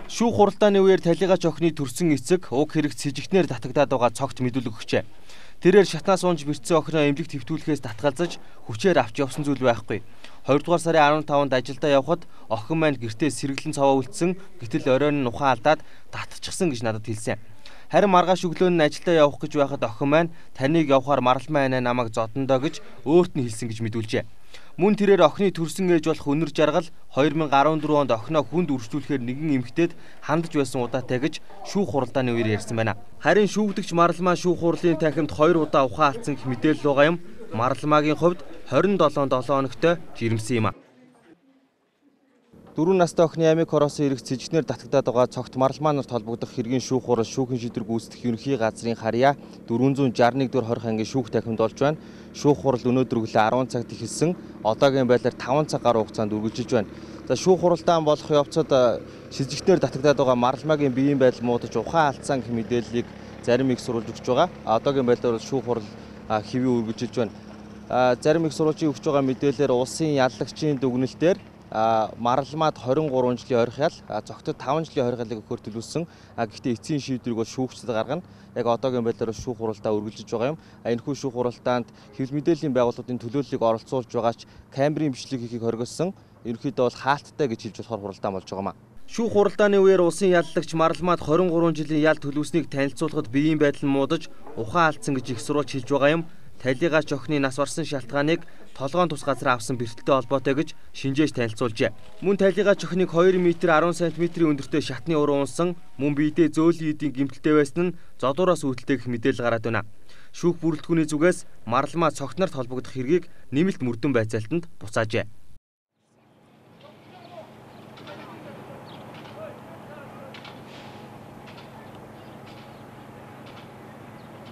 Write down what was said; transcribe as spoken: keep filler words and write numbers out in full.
Шүүх хуралдааны үеэр талигач охины төрсөн эцэг уг хэрэгт с жигтнээр татагдаад байгаа цогт мэдүүлэг өгчээ. Тэрээр шатнаас унж мэрцсэн охиноо эмнэлэгт хэвтүүлэхээс татгалзаж хүчээр авч явсан зүйл байхгүй. хоёрдугаар сарын арван таванд ажилдаа явхад охин маань гэртээ сэргэлэн цаваа үлдсэн, гэтэл оройн нь ухаан алдаад татчихсан гэж надад хэлсэн. Харин маргааш өглөө нь ажилдаа явах гэж байхад охин маань таныг явахаар маралмаа анаа намайг зодондоо гэж өөрт нь хэлсэн гэж мэдүүлжээ. Мөн тэрээр охины төрсөн ээж болох Өнөр Жаргал хоёр мянга арван дөрөв онд охиноо хүнд үржүүлэхээр нэгэн эмэгтэйд хандж байсан удаатай гэж шүүх хуралдааны үеэр ярьсан байна. Харин шүүгдэгч Маралмаа шүүх хурлын танхимд хоёр удаа ухаан алдсан гэх мэдээлэл байгаа юм. Маралмаагийн хувьд хорин долоон долоо хоногтой жирэмсэн юм а. Дөрвөн настай охины амиг хороосон эрэг с жигтнээр татагдаад байгаа цогт Маралмаа нарт холбогдох хэргийн шүүх хурал шүүхийн шийдвэр гүйцэтгэх ерөнхий газрын харьяа дөрвөн зуун жаахан нэг дугаар хорих ангийн шүүх танхимд болж байна. Шүүх хурал өнөөдөр өглөө арван цагт эхэлсэн. Одоогийн байдлаар таван цаг гаруй хугацаанд үргэлжилж байна. За шүүх хуралдаан болох явцад с жигтнээр татагдаад байгаа Маралмаагийн биеийн байдал муудаж ухаан алдсан гэх мэдээллийг зарим их сурвалж өгч байгаа. Одоогийн байдлаар шүүх хурал хэвийн үргэлжилж байна. Зарим их сурвалжийн өгч байгаа мэдээлэлээр улсын яллагчийн дүгнэлтээр Маралмаад хорин гурван жилийн орих ял, цогтод таван жилийн орих ялыг өгөхөөр төлөвлөсөн. Гэхдээ эцсийн шийдвэрийг бол шүүгчдад гаргана. Яг одоогийн байдлаар шүүх хуралдаа үргэлжилж байгаа юм. Энэхүү шүүх хуралдаанд хэвлэл мэдээллийн байгууллагын төлөөллийг оролцуулж байгаач камерын бичлэг хийхийг хоригдсон. Ерөнхийдөө бол хаалттай гэж хэлж болохоор хуралдаан болж байгаа юм. Шүүх хуралдааны үеэр улсын яллагч Маралмаад хорин гурван жилийн ял төлөвлөснийг танилцуулахад биеийн байдал нь муудаж ухаан алдсан гэж их сурвалж хэлж байгаа юм. Талигач охины нас барсан шалтгааныг толгойн тус газар авсан бэртэлтэй холбоотой гэж шинжээж танилцуулжээ. Мөн талигач охиныг хоёр метр арван сантиметрийн өндөртэй шатны уран унсан, мөн биедээ зөөлөн эдийн гэмтэлтэй байсан нь зодуураас үүдэлтэй гэх мэдээлэл гараад байна. Шүүх бүрэлдэхүүний зүгээс Маралмаа цогт нарт холбогдох хэргийг нэмэлт мөрдөн байцаалтанд буцаажээ.